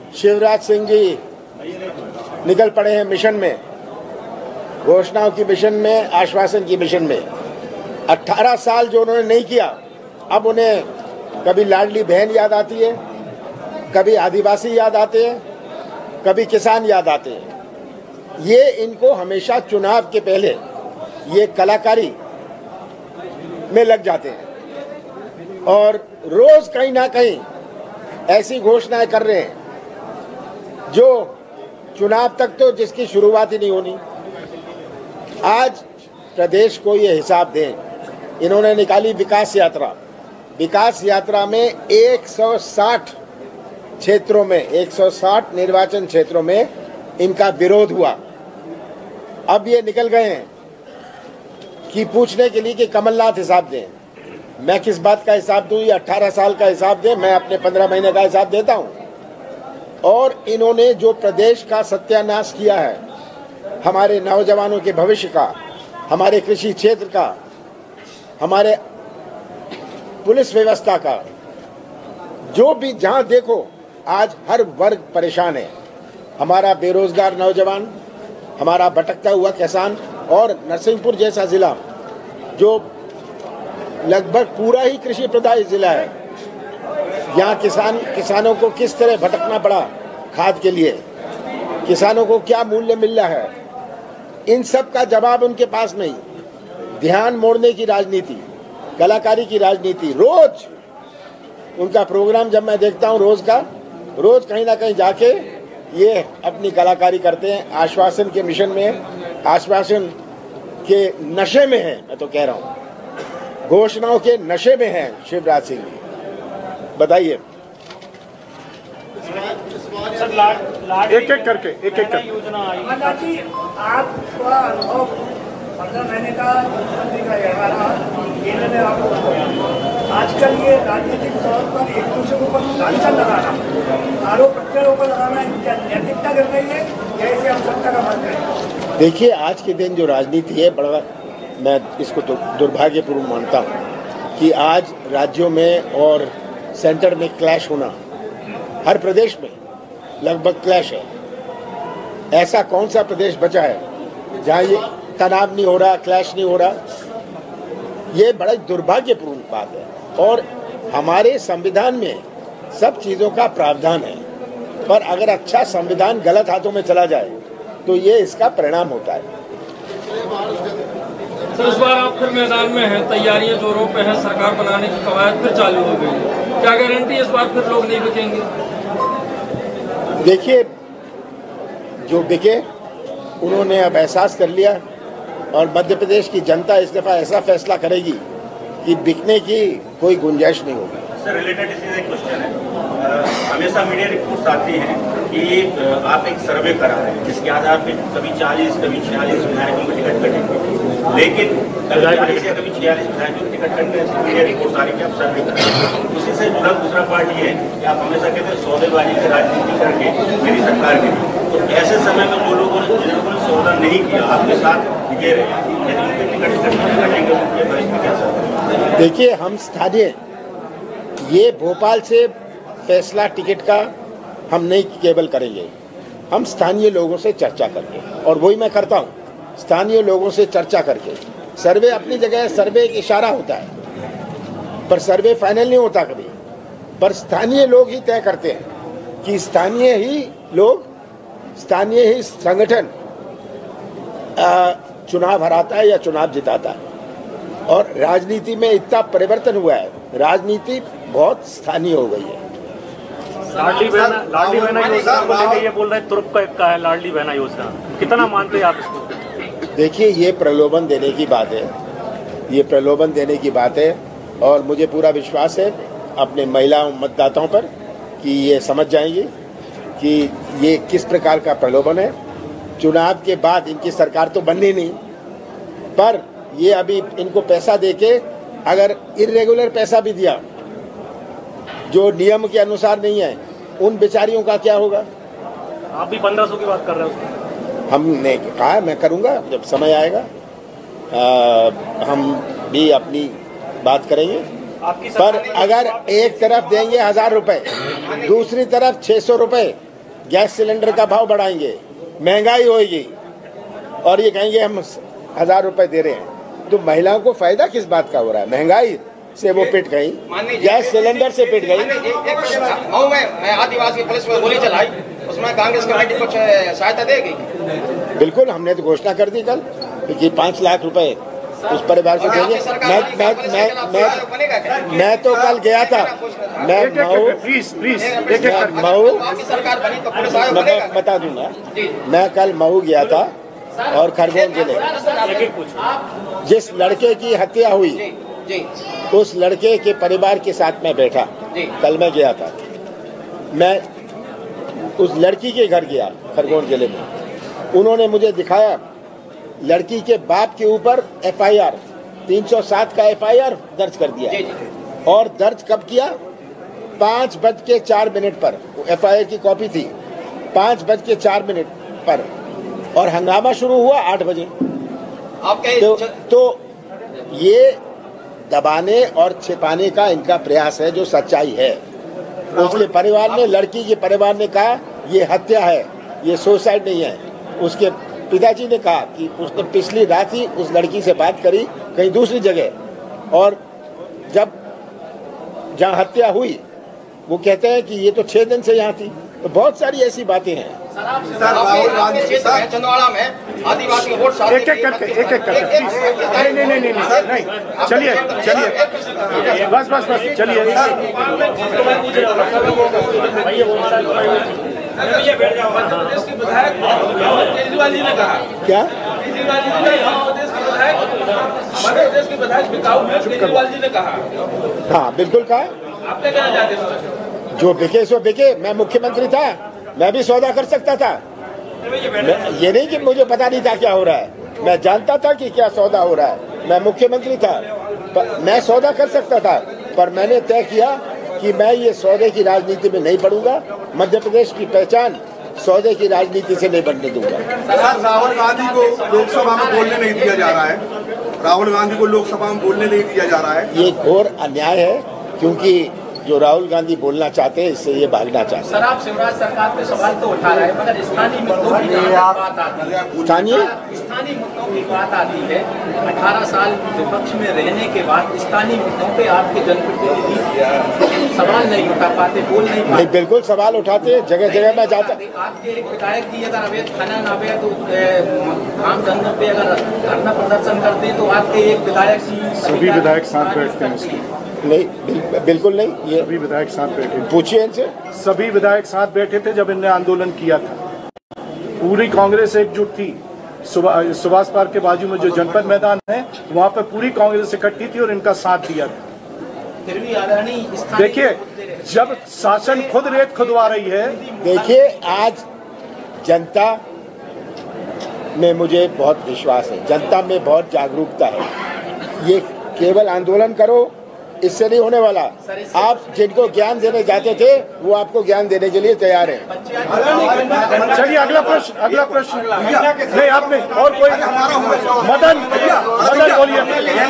शिवराज सिंह जी निकल पड़े हैं मिशन में, घोषणाओं की मिशन में, आश्वासन की मिशन में। 18 साल जो उन्होंने नहीं किया, अब उन्हें कभी लाडली बहन याद आती है, कभी आदिवासी याद आते हैं, कभी किसान याद आते हैं। ये इनको हमेशा चुनाव के पहले ये कलाकारी में लग जाते हैं और रोज कहीं ना कहीं ऐसी घोषणाएं कर रहे हैं जो चुनाव तक तो जिसकी शुरुआत ही नहीं होनी। आज प्रदेश को ये हिसाब दें। इन्होंने निकाली विकास यात्रा। विकास यात्रा में 160 क्षेत्रों में, 160 निर्वाचन क्षेत्रों में इनका विरोध हुआ। अब ये निकल गए हैं कि पूछने के लिए कि कमलनाथ हिसाब दें। मैं किस बात का हिसाब दूं? ये 18 साल का हिसाब दें, मैं अपने 15 महीने का हिसाब देता हूं। और इन्होंने जो प्रदेश का सत्यानाश किया है, हमारे नौजवानों के भविष्य का, हमारे कृषि क्षेत्र का, हमारे पुलिस व्यवस्था का, जो भी जहां देखो आज हर वर्ग परेशान है। हमारा बेरोजगार नौजवान, हमारा भटकता हुआ किसान और नरसिंहपुर जैसा जिला जो लगभग पूरा ही कृषि प्रधान जिला है, यहाँ किसानों को किस तरह भटकना पड़ा खाद के लिए, किसानों को क्या मूल्य मिल रहा है, इन सब का जवाब उनके पास नहीं। ध्यान मोड़ने की राजनीति, कलाकारी की राजनीति। रोज उनका प्रोग्राम जब मैं देखता हूँ, रोज कहीं ना कहीं जाके ये अपनी कलाकारी करते हैं। आश्वासन के मिशन में, आश्वासन के नशे में है। मैं तो कह रहा हूँ घोषणाओं के नशे में है शिवराज सिंह जी। बताइए एक एक करके योजना आई। आपका अनुभव 15 महीने का मुख्यमंत्री का रहा, केंद्र में आपको आजकल ये राजनीतिक तौर पर एक दूसरे के ऊपर लांछन लगाना, आरोप प्रत्यारोप लगाना, क्या नैतिकता कर रही है या इसे हम सत्ता का मार्ग करें? देखिए, आज के दिन जो राजनीति है, बड़ा मैं इसको तो दुर्भाग्यपूर्ण मानता हूँ कि आज राज्यों में और सेंटर में क्लैश होना, हर प्रदेश में लगभग क्लैश है। ऐसा कौन सा प्रदेश बचा है जहाँ ये तनाव नहीं हो रहा, क्लैश नहीं हो रहा? ये बड़ा दुर्भाग्यपूर्ण बात है। और हमारे संविधान में सब चीज़ों का प्रावधान है, पर अगर अच्छा संविधान गलत हाथों में चला जाए तो ये इसका परिणाम होता है। सर, इस बार आप फिर मैदान में हैं, तैयारियां जोरों पे हैं, सरकार बनाने की कवायद फिर चालू हो गई। क्या गारंटी इस बार फिर लोग नहीं बिकेंगे? देखिए, जो बिके उन्होंने अब एहसास कर लिया और मध्य प्रदेश की जनता इस दफा ऐसा फैसला करेगी कि बिकने की कोई गुंजाइश नहीं होगी। सर, रिलेटेड इसी से क्वेश्चन है। हमेशा मीडिया रिपोर्ट्स आती हैं कि आप एक सर्वे करा रहे हैं जिसके आधार पर कभी 40 कभी 46 विधायकों को टिकट कटेंगे, लेकिन कभी 40 या कभी 46 विधायकों को टिकट कटने से मीडिया रिपोर्ट्स आ रही कि आप सर्वे कर रहे हैं। उसी से जुड़ा दूसरा पार्ट ये है कि आप हमेशा कहते हैं सौदेबाजी की राजनीति करके मेरी सरकार के, तो ऐसे समय में जो लोगों ने सौदा नहीं किया आपके साथ ये रहे, यदि उनके टिकट कटेंगे उनके भविष्य में कैसा? देखिए, हम स्थानीय ये भोपाल से फैसला टिकट का हम नहीं केवल करेंगे, हम स्थानीय लोगों से चर्चा करेंगे और वही मैं करता हूँ। स्थानीय लोगों से चर्चा करके सर्वे अपनी जगह, सर्वे एक इशारा होता है पर सर्वे फाइनल नहीं होता कभी, पर स्थानीय लोग ही तय करते हैं कि स्थानीय ही लोग, स्थानीय ही संगठन चुनाव हराता है या चुनाव जिताता है। और राजनीति में इतना परिवर्तन हुआ है, राजनीति बहुत स्थानीय हो गई है। लाडली बहना योजना को लेकर ये बोल रहे हैं तुर्क का है लाडली बहना योजना, कितना मानते हैं आप इसको? देखिए, ये प्रलोभन देने की बात है, ये प्रलोभन देने की बात है और मुझे पूरा विश्वास है अपने महिला मतदाताओं पर कि ये समझ जाएंगे कि ये किस प्रकार का प्रलोभन है। चुनाव के बाद इनकी सरकार तो बननी नहीं, पर ये अभी इनको पैसा देके, अगर इर्रेगुलर पैसा भी दिया जो नियम के अनुसार नहीं है, उन बेचारियों का क्या होगा? आप भी 1500 की बात कर रहे हो। हमने कहा मैं करूंगा जब समय आएगा, हम भी अपनी बात करेंगे। पर अगर एक तरफ देंगे 1000 रुपए, दूसरी तरफ 600 रुपए, गैस सिलेंडर का भाव बढ़ाएंगे, महंगाई होगी और ये कहेंगे हम 1000 रुपए दे रहे हैं। तो महिलाओं को फायदा किस बात का हो रहा है? महंगाई से वो पिट गई, गैस सिलेंडर से पिट गई। मऊ में आदिवासी पुलिस में गोली चलाई, उसमें कांग्रेस कमेटी कुछ सहायता देगी? बिल्कुल, हमने तो घोषणा कर दी कल कि 5 लाख रुपए उस परिवार को देंगे। मैं तो कल गया था, मैं मऊ बता दूंगा, मैं कल मऊ गया था और खरगोन जिले जिस लड़के की हत्या हुई उस लड़के के परिवार के साथ मैं बैठा। कल मैं गया था, मैं उस लड़की के घर गया खरगोन जिले में। उन्होंने मुझे दिखाया लड़की के बाप के ऊपर FIR 307 का FIR दर्ज कर दिया। और दर्ज कब किया? 5:04 पर FIR की कॉपी थी, 5:04 पर, और हंगामा शुरू हुआ 8 बजे। तो ये दबाने और छिपाने का इनका प्रयास है, जो सच्चाई है। उसके परिवार ने, लड़की के परिवार ने कहा ये हत्या है, ये सुसाइड नहीं है। उसके पिताजी ने कहा कि उसने पिछली रात ही उस लड़की से बात करी कहीं दूसरी जगह, और जब जहाँ हत्या हुई वो कहते हैं कि ये तो 6 दिन से यहाँ थी। तो बहुत सारी ऐसी बातें हैं। राहुल गांधी छिंदवाड़ा में आदिवासी वोट एक एक करके नहीं, चलिए बस चलिए। केजरीवाल जी ने कहा, क्या केजरीवाल जी ने कहा, हाँ बिल्कुल कहा। आपने कहना चाहते हैं जो बिके सो बिके। मैं मुख्यमंत्री था, मैं भी सौदा कर सकता था। ये नहीं कि मुझे पता नहीं था क्या हो रहा है, मैं जानता था कि क्या सौदा हो रहा है। मैं मुख्यमंत्री था, मैं सौदा कर सकता था, पर मैंने तय किया कि मैं ये सौदे की राजनीति में नहीं पड़ूंगा। मध्य प्रदेश की पहचान सौदे की राजनीति से नहीं बनने दूंगा। राहुल गांधी को लोकसभा में बोलने नहीं दिया जा रहा है, राहुल गांधी को लोकसभा में बोलने नहीं दिया जा रहा है। ये घोर अन्याय है, क्योंकि जो राहुल गांधी बोलना चाहते हैं इससे ये भागना चाहते हैं। सर, आप शिवराज सरकार पे सवाल तो उठा रहे हैं, मगर स्थानीय मुद्दों की बात आती है। स्थानीय मुद्दों की बात आती है। 18 साल विपक्ष में रहने के बाद स्थानीय मुद्दों पे आपके जनप्रतिनिधि सवाल नहीं उठा पाते, बोल नहीं पाते। बिल्कुल सवाल उठाते, जगह जगह में जाता। आपके एक विधायक जी अगर अवैध खनन, अवैध काम धंधों पे अगर धरना प्रदर्शन करते हैं तो आपके एक विधायक, सभी विधायक साथ बैठते हैं? नहीं, बिल्कुल नहीं। ये सभी विधायक साथ बैठे, पूछिए इनसे। सभी विधायक साथ बैठे थे जब इनने आंदोलन किया था। पूरी कांग्रेस एकजुट थी। सुभाष पार्क के बाजू में जो जनपद मैदान है वहाँ पर पूरी कांग्रेस इकट्ठी थी और इनका साथ दिया था। फिर भी आदरणीय देखिए, जब शासन खुद रेत खुदवा रही है। देखिए, आज जनता में मुझे बहुत विश्वास है, जनता में बहुत जागरूकता है। ये केवल आंदोलन करो इससे नहीं होने वाला। आप जिनको ज्ञान देने जाते थे वो आपको ज्ञान देने के लिए तैयार हैं। चलिए अगला प्रश्न नहीं, आपने और कोई? मदन बोलिए।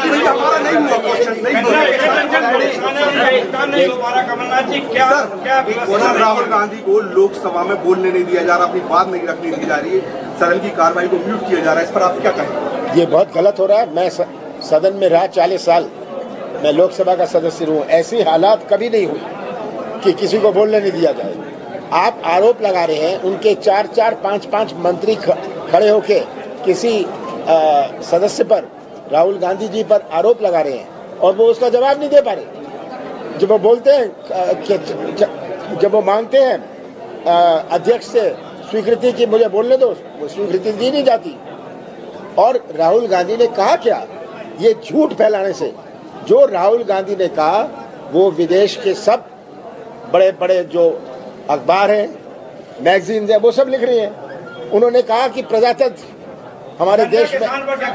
राहुल गांधी को लोकसभा में बोलने नहीं दिया जा रहा, अपनी बात नहीं रखने दी जा रही है, सदन की कार्रवाई को म्यूट किया जा रहा है, इस पर आप क्या कहेंगे? ये बहुत गलत हो रहा है। मैं सदन में रहा 40 साल, मैं लोकसभा का सदस्य हूँ। ऐसी हालात कभी नहीं हुई कि किसी को बोलने नहीं दिया जाए। आप आरोप लगा रहे हैं, उनके 4-4, 5-5 मंत्री खड़े होके किसी सदस्य पर, राहुल गांधी जी पर आरोप लगा रहे हैं और वो उसका जवाब नहीं दे पा रहे। जब वो बोलते हैं, जब वो मांगते हैं अध्यक्ष से स्वीकृति की मुझे बोलने दो, वो स्वीकृति दी नहीं जाती। और राहुल गांधी ने कहा क्या? ये झूठ फैलाने से जो राहुल गांधी ने कहा वो विदेश के सब बड़े बड़े जो अखबार हैं, मैगजीन्स हैं, वो सब लिख रही हैं। उन्होंने कहा कि प्रजातंत्र हमारे देश में।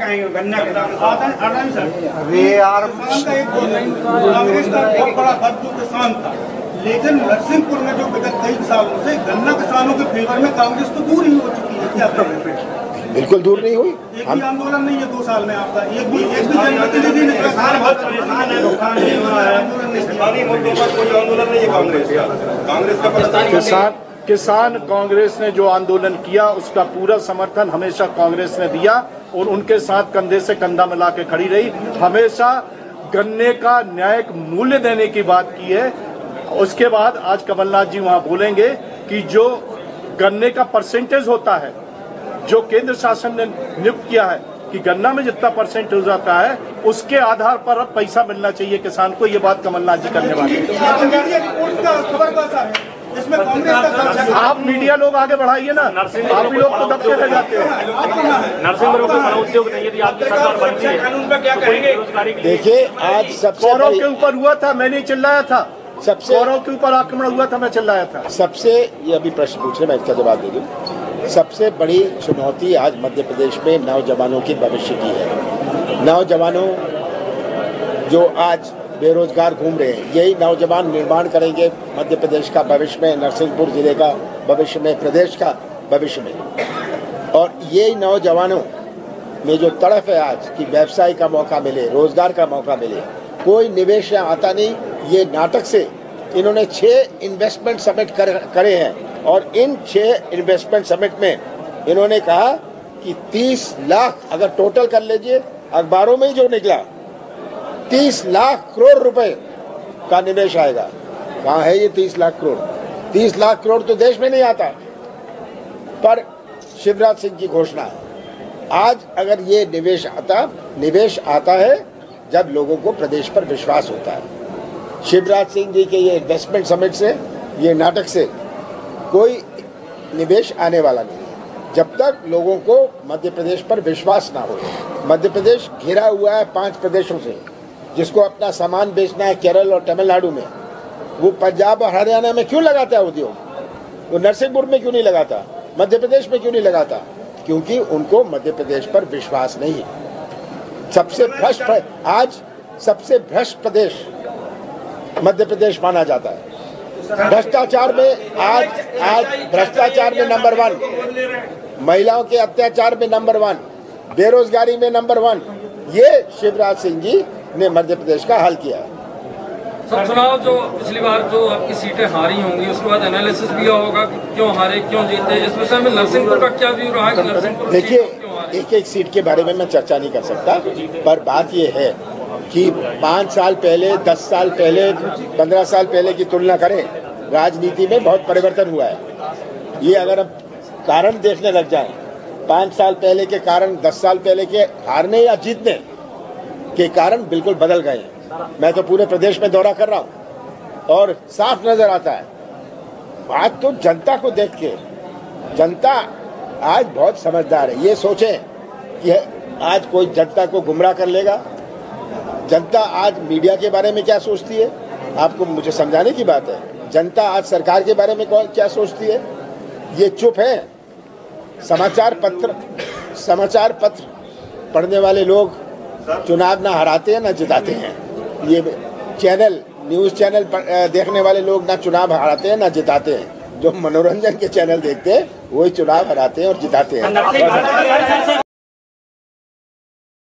लेकिन नरसिंहपुर में जो विगत कई सालों से गन्ना किसानों के फेवर में कांग्रेस तो दूर ही हो चुकी है। क्या बिल्कुल दूर नहीं हुई। एक भी आंदोलन नहीं है 2 साल में आपका, एक भी जनप्रतिनिधि ने स्थानीय मुद्दों पर कोई आंदोलन नहीं है कांग्रेस का। किसान कांग्रेस ने जो आंदोलन किया उसका पूरा समर्थन हमेशा कांग्रेस ने दिया और उनके साथ कंधे से कंधा मिला के खड़ी रही। हमेशा गन्ने का न्यायिक मूल्य देने की बात की है। उसके बाद आज कमलनाथ जी वहां बोलेंगे कि जो गन्ने का परसेंटेज होता है, जो केंद्र शासन ने नियुक्त किया है कि गन्ना में जितना परसेंट हो जाता है उसके आधार पर अब पैसा मिलना चाहिए किसान को, ये बात कमलनाथ जी करने वाले हैं। आप मीडिया लोग आगे बढ़ाइए ना, आप भी लोग तो दबते रह जाते हैं। नरसिंहपुर को बड़ा उद्योग नहीं, यदि आपकी सरकार बनती है कानून पर क्या कहेंगे? देखिए, आज सबसे गौरव के ऊपर हुआ था, मैं नहीं चिल्लाया था। सबसे गौरव के ऊपर आक्रमण हुआ था, मैं चिल्लाया था। सबसे, ये अभी प्रश्न पूछ रहे, मैं इसका जवाब दे दूं। सबसे बड़ी चुनौती आज मध्य प्रदेश में नौजवानों के भविष्य की है। नौजवानों जो आज बेरोजगार घूम रहे हैं, यही नौजवान निर्माण करेंगे मध्य प्रदेश का भविष्य में, नरसिंहपुर जिले का भविष्य में, प्रदेश का भविष्य में। और यही नौजवानों में जो तड़फ है आज कि व्यवसाय का मौका मिले, रोजगार का मौका मिले, कोई निवेश यहाँ आता नहीं। ये नाटक से इन्होंने 6 इन्वेस्टमेंट समिट करे हैं और इन 6 इन्वेस्टमेंट समिट में इन्होंने कहा कि 30 लाख, अगर टोटल कर लीजिए अखबारों में ही जो निकला, 30 लाख करोड़ रुपए का निवेश आएगा। कहाँ है ये 30 लाख करोड़? 30 लाख करोड़ तो देश में नहीं आता। पर शिवराज सिंह की घोषणा है। आज अगर ये निवेश आता है जब लोगों को प्रदेश पर विश्वास होता है। शिवराज सिंह जी के ये इन्वेस्टमेंट समिट से, ये नाटक से कोई निवेश आने वाला नहीं है जब तक लोगों को मध्य प्रदेश पर विश्वास ना हो। मध्य प्रदेश घिरा हुआ है 5 प्रदेशों से, जिसको अपना सामान बेचना है केरल और तमिलनाडु में। वो पंजाब और हरियाणा में क्यों लगाता है उद्योग? वो नरसिंहपुर में क्यों नहीं लगाता? मध्य प्रदेश में क्यों नहीं लगाता? क्योंकि उनको मध्य प्रदेश पर विश्वास नहीं है। आज सबसे भ्रष्ट प्रदेश मध्य प्रदेश माना जाता है। भ्रष्टाचार में आज भ्रष्टाचार में नंबर 1, महिलाओं के अत्याचार में नंबर 1, बेरोजगारी में नंबर 1। ये शिवराज सिंह जी ने मध्य प्रदेश का हल किया है। सब चुनाव जो पिछली बार जो आपकी सीटें हारी होंगी, उसके बाद एनालिसिस भी होगा कि क्यों हारे, क्यों जीते। इस विषय में नरसिंहपुर का क्या व्यू रहा है? नरसिंहपुर देखिए, एक सीट के बारे में मैं चर्चा नहीं कर सकता, पर बात यह है कि 5 साल पहले, 10 साल पहले, 15 साल पहले की तुलना करें, राजनीति में बहुत परिवर्तन हुआ है। ये अगर हम कारण देखने लग जाएं, 5 साल पहले के कारण, 10 साल पहले के हारने या जीतने के कारण बिल्कुल बदल गए हैं। मैं तो पूरे प्रदेश में दौरा कर रहा हूं और साफ नजर आता है। बात तो जनता को देख के, जनता आज बहुत समझदार है। ये सोचें कि आज कोई जनता को गुमराह कर लेगा। जनता आज मीडिया के बारे में क्या सोचती है, आपको मुझे समझाने की बात है। जनता आज सरकार के बारे में क्या सोचती है, ये चुप है। समाचार पत्र पढ़ने वाले लोग चुनाव ना हराते हैं ना जिताते हैं। ये न्यूज चैनल देखने वाले लोग ना चुनाव हराते हैं ना जिताते हैं। जो मनोरंजन के चैनल देखते हैं वही चुनाव हराते हैं और जिताते हैं।